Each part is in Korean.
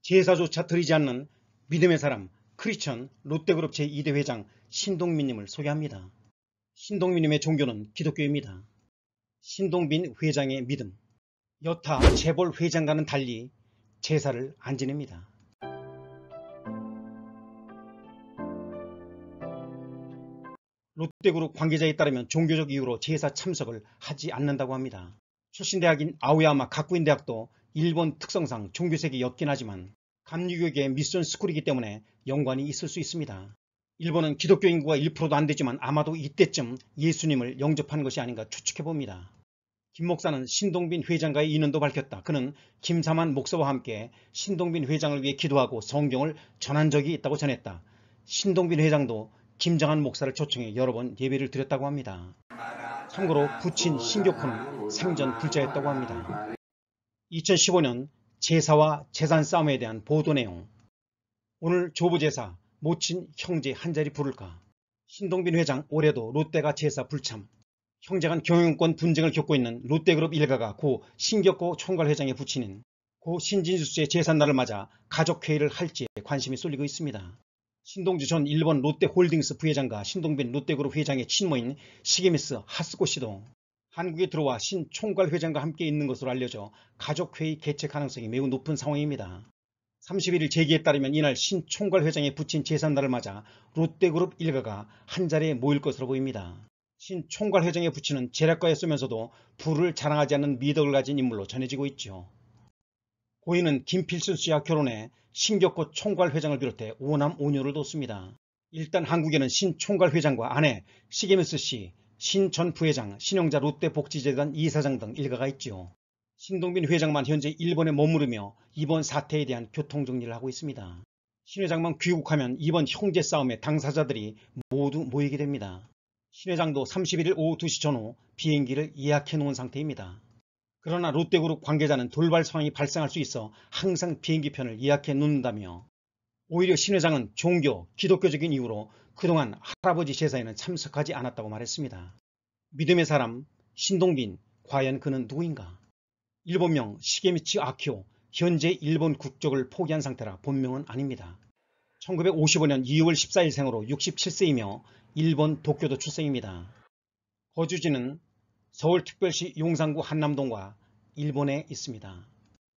제사조차 드리지 않는 믿음의 사람 크리스천 롯데그룹 제2대 회장 신동빈님을 소개합니다. 신동빈님의 종교는 기독교입니다. 신동빈 회장의 믿음. 여타 재벌 회장과는 달리 제사를 안 지냅니다. 롯데그룹 관계자에 따르면 종교적 이유로 제사 참석을 하지 않는다고 합니다. 출신 대학인 아오야마 가쿠인 대학도 일본 특성상 종교색이 옅긴 하지만 감리교육의 미션 스쿨이기 때문에 연관이 있을 수 있습니다. 일본은 기독교 인구가 1%도 안 되지만 아마도 이때쯤 예수님을 영접한 것이 아닌가 추측해봅니다. 김 목사는 신동빈 회장과의 인연도 밝혔다. 그는 김사만 목사와 함께 신동빈 회장을 위해 기도하고 성경을 전한 적이 있다고 전했다. 신동빈 회장도 김정한 목사를 초청해 여러 번 예배를 드렸다고 합니다. 참고로 부친 신교코는 생전 불자였다고 합니다. 2015년 제사와 재산 싸움에 대한 보도 내용. 오늘 조부제사 모친 형제 한자리 부를까. 신동빈 회장 올해도 롯데가 제사 불참. 형제 간 경영권 분쟁을 겪고 있는 롯데그룹 일가가 고 신격호 총괄회장의 부친인 고 신진수 씨의 제삿날을 맞아 가족회의를 할지에 관심이 쏠리고 있습니다. 신동주 전 일본 롯데홀딩스 부회장과 신동빈 롯데그룹 회장의 친모인 시게미스 하스코 씨도 한국에 들어와 신 총괄회장과 함께 있는 것으로 알려져 가족회의 개최 가능성이 매우 높은 상황입니다. 31일 제기에 따르면 이날 신 총괄회장의 부친 제삿날을 맞아 롯데그룹 일가가 한자리에 모일 것으로 보입니다. 신 총괄회장의 부친은 제략가였으면서도 부를 자랑하지 않는 미덕을 가진 인물로 전해지고 있죠. 고인은 김필순 씨와 결혼해 신격호 총괄회장을 비롯해 5남 5女를 뒀습니다. 일단 한국에는 신 총괄회장과 아내 시게미스 씨, 신 전 부회장, 신영자 롯데복지재단 이사장 등 일가가 있죠. 신동빈 회장만 현재 일본에 머무르며 이번 사태에 대한 교통정리를 하고 있습니다. 신 회장만 귀국하면 이번 형제 싸움의 당사자들이 모두 모이게 됩니다. 신 회장도 31일 오후 2시 전후 비행기를 예약해 놓은 상태입니다. 그러나 롯데그룹 관계자는 돌발 상황이 발생할 수 있어 항상 비행기편을 예약해 놓는다며 오히려 신 회장은 종교, 기독교적인 이유로 그동안 할아버지 제사에는 참석하지 않았다고 말했습니다. 믿음의 사람 신동빈, 과연 그는 누구인가? 일본명 시게미치 아키오, 현재 일본 국적을 포기한 상태라 본명은 아닙니다. 1955년 2월 14일 생으로 67세이며 일본 도쿄도 출생입니다. 거주지는 서울특별시 용산구 한남동과 일본에 있습니다.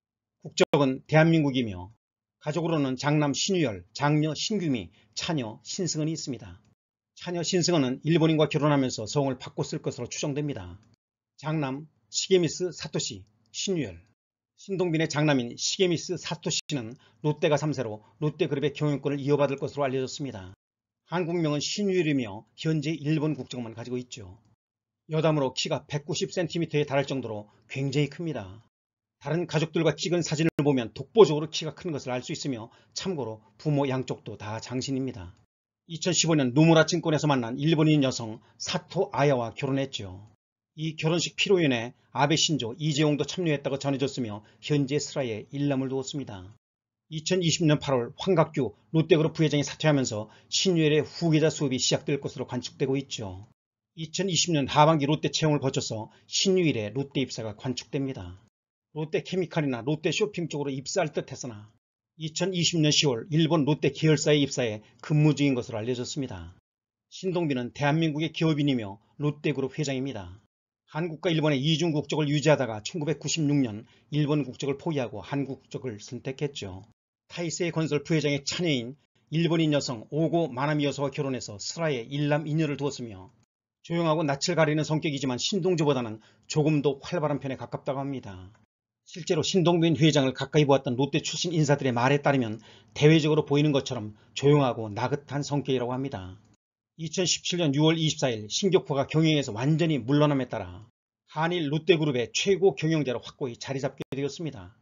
국적은 대한민국이며 가족으로는 장남 신유열, 장녀 신규미, 차녀 신승은이 있습니다. 차녀 신승은은 일본인과 결혼하면서 성을 바꿨을 것으로 추정됩니다. 장남 시게미스 사토시, 신유열. 신동빈의 장남인 시게미스 사토시는 롯데가 3세로 롯데그룹의 경영권을 이어받을 것으로 알려졌습니다. 한국명은 신유열이며 현재 일본 국적만 가지고 있죠. 여담으로 키가 190cm에 달할 정도로 굉장히 큽니다. 다른 가족들과 찍은 사진을 보면 독보적으로 키가 큰 것을 알 수 있으며 참고로 부모 양쪽도 다 장신입니다. 2015년 노무라 증권에서 만난 일본인 여성 사토 아야와 결혼했죠. 이 결혼식 피로연에 아베 신조, 이재용도 참여했다고 전해졌으며 현재 슬하에 일남을 두었습니다. 2020년 8월 황각규 롯데그룹 부회장이 사퇴하면서 신유열의 후계자 수업이 시작될 것으로 관측되고 있죠. 2020년 하반기 롯데 채용을 거쳐서 신유일의 롯데 입사가 관측됩니다. 롯데케미칼이나 롯데쇼핑 쪽으로 입사할 듯 했으나 2020년 10월 일본 롯데 계열사에 입사해 근무 중인 것으로 알려졌습니다. 신동빈은 대한민국의 기업인이며 롯데그룹 회장입니다. 한국과 일본의 이중 국적을 유지하다가 1996년 일본 국적을 포기하고 한국 국적을 선택했죠. 타이세이 건설 부회장의 차녀인 일본인 여성 오고 마나미 여사와 결혼해서 슬하에 일남 이녀를 두었으며 조용하고 낯을 가리는 성격이지만 신동주보다는 조금 더 활발한 편에 가깝다고 합니다. 실제로 신동빈 회장을 가까이 보았던 롯데 출신 인사들의 말에 따르면 대외적으로 보이는 것처럼 조용하고 나긋한 성격이라고 합니다. 2017년 6월 24일 신격호가 경영에서 완전히 물러남에 따라 한일 롯데그룹의 최고 경영자로 확고히 자리잡게 되었습니다.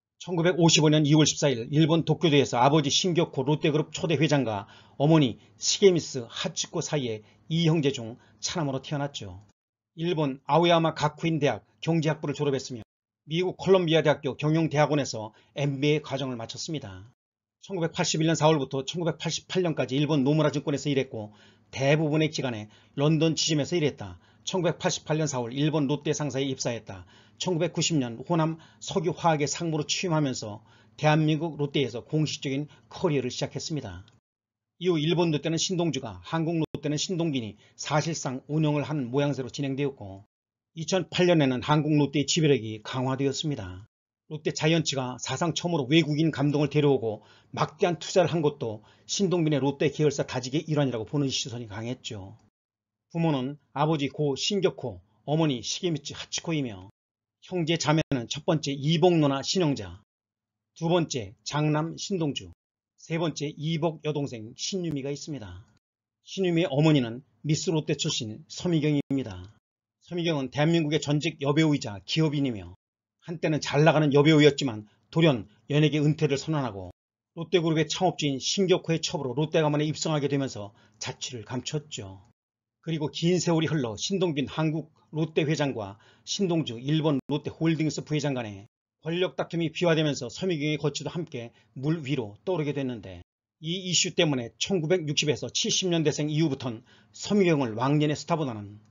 1955년 2월 14일 일본 도쿄도에서 아버지 신격호 롯데그룹 초대 회장과 어머니 시게미스 하츠코 사이에 이형제 중 차남으로 태어났죠. 일본 아오야마 가쿠인 대학 경제학부를 졸업했으며 미국 콜롬비아 대학교 경영대학원에서 MBA 과정을 마쳤습니다. 1981년 4월부터 1988년까지 일본 노무라 증권에서 일했고 대부분의 기간에 런던 지점에서 일했다. 1988년 4월 일본 롯데 상사에 입사했다. 1990년 호남 석유화학의 상무로 취임하면서 대한민국 롯데에서 공식적인 커리어를 시작했습니다. 이후 일본 롯데는 신동주가, 한국 롯데는 신동빈이 사실상 운영을 한 모양새로 진행되었고 2008년에는 한국 롯데의 지배력이 강화되었습니다. 롯데 자이언츠가 사상 처음으로 외국인 감독을 데려오고 막대한 투자를 한 것도 신동빈의 롯데 계열사 다직의 일환이라고 보는 시선이 강했죠. 부모는 아버지 고 신격호, 어머니 시게미츠 하치코이며 형제 자매는 첫 번째 이복 누나 신영자, 두 번째 장남 신동주, 세 번째 이복 여동생 신유미가 있습니다. 신유미의 어머니는 미스 롯데 출신 서미경입니다. 서미경은 대한민국의 전직 여배우이자 기업인이며 한때는 잘나가는 여배우였지만 돌연 연예계 은퇴를 선언하고 롯데그룹의 창업주인 신격호의 첩으로 롯데가문에 입성하게 되면서 자취를 감췄죠. 그리고 긴 세월이 흘러 신동빈 한국 롯데 회장과 신동주 일본 롯데홀딩스 부회장 간의 권력 다툼이 비화되면서 서미경의 거취도 함께 물 위로 떠오르게 됐는데 이 이슈 때문에 1960에서 70년대생 이후부터는 서미경을 왕년의 스타보다는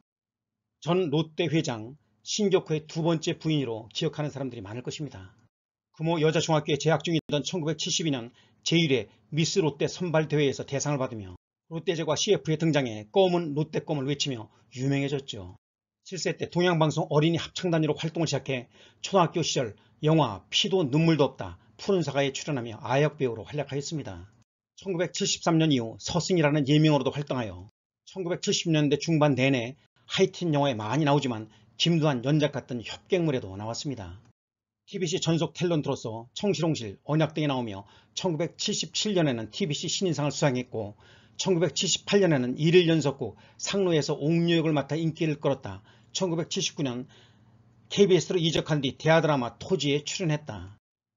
전 롯데 회장 신격호의 두 번째 부인으로 기억하는 사람들이 많을 것입니다. 금호 여자중학교에 재학 중이던 1972년 제1회 미스 롯데 선발대회에서 대상을 받으며 롯데제과 CF에 등장해 검은 롯데껌을 외치며 유명해졌죠. 7세 때 동양방송 어린이 합창단위로 활동을 시작해 초등학교 시절 영화 피도 눈물도 없다 푸른 사과에 출연하며 아역배우로 활약하였습니다. 1973년 이후 서승이라는 예명으로도 활동하여 1970년대 중반 내내 하이틴 영화에 많이 나오지만 김두한 연작 같은 협객물에도 나왔습니다. TBC 전속 탤런트로서 청실홍실, 언약 등에 나오며 1977년에는 TBC 신인상을 수상했고 1978년에는 1일 연속곡 상로에서 옥류역을 맡아 인기를 끌었다. 1979년 KBS로 이적한 뒤 대하드라마 토지에 출연했다.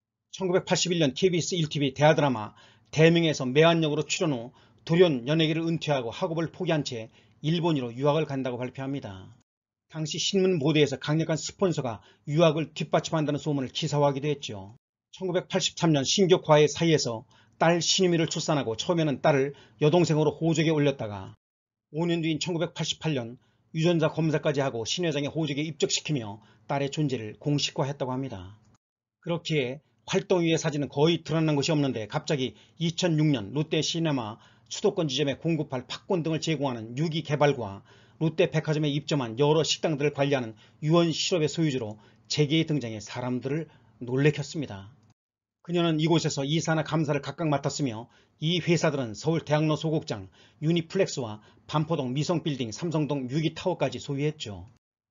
1981년 KBS 1TV 대하드라마 대명에서 매한역으로 출연 후 돌연 연예계를 은퇴하고 학업을 포기한 채 일본으로 유학을 간다고 발표합니다. 당시 신문 보도에서 강력한 스폰서가 유학을 뒷받침한다는 소문을 기사화하기도 했죠. 1983년 신격화의 사이에서 딸 신유미를 출산하고 처음에는 딸을 여동생으로 호적에 올렸다가 5년 뒤인 1988년 유전자 검사까지 하고 신 회장의 호적에 입적시키며 딸의 존재를 공식화했다고 합니다. 그렇기에 활동 이후의 사진은 거의 드러난 것이 없는데 갑자기 2006년 롯데 시네마 수도권 지점에 공급할 팝콘 등을 제공하는 유기 개발과 롯데 백화점에 입점한 여러 식당들을 관리하는 유언 시럽의 소유주로 재계에 등장해 사람들을 놀래켰습니다. 그녀는 이곳에서 이사나 감사를 각각 맡았으며 이 회사들은 서울 대학로 소극장, 유니플렉스와 반포동 미성빌딩, 삼성동 유기타워까지 소유했죠.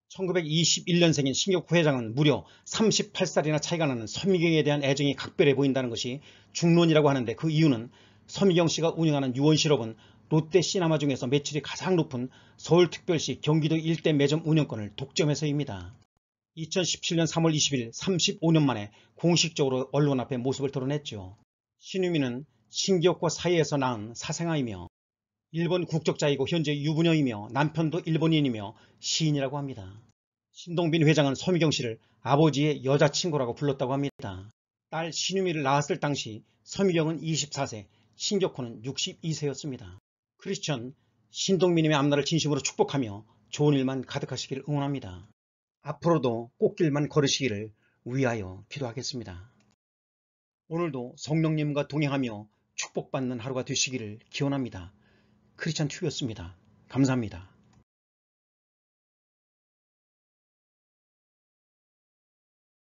1921년생인 신격호 회장은 무려 38살이나 차이가 나는 서미경에 대한 애정이 각별해 보인다는 것이 중론이라고 하는데 그 이유는 서미경 씨가 운영하는 유언시럽은 롯데 시네마 중에서 매출이 가장 높은 서울특별시 경기도 일대 매점 운영권을 독점해서입니다. 2017년 3월 20일 35년 만에 공식적으로 언론 앞에 모습을 드러냈죠. 신유미는 신격호 사이에서 낳은 사생아이며 일본 국적자이고 현재 유부녀이며 남편도 일본인이며 시인이라고 합니다. 신동빈 회장은 서미경 씨를 아버지의 여자친구라고 불렀다고 합니다. 딸 신유미를 낳았을 당시 서미경은 24세, 신격호는 62세였습니다. 크리스천 신동빈님의 앞날을 진심으로 축복하며 좋은 일만 가득하시기를 응원합니다. 앞으로도 꽃길만 걸으시기를 위하여 기도하겠습니다. 오늘도 성령님과 동행하며 축복받는 하루가 되시기를 기원합니다. 크리스찬 튜브였습니다. 감사합니다.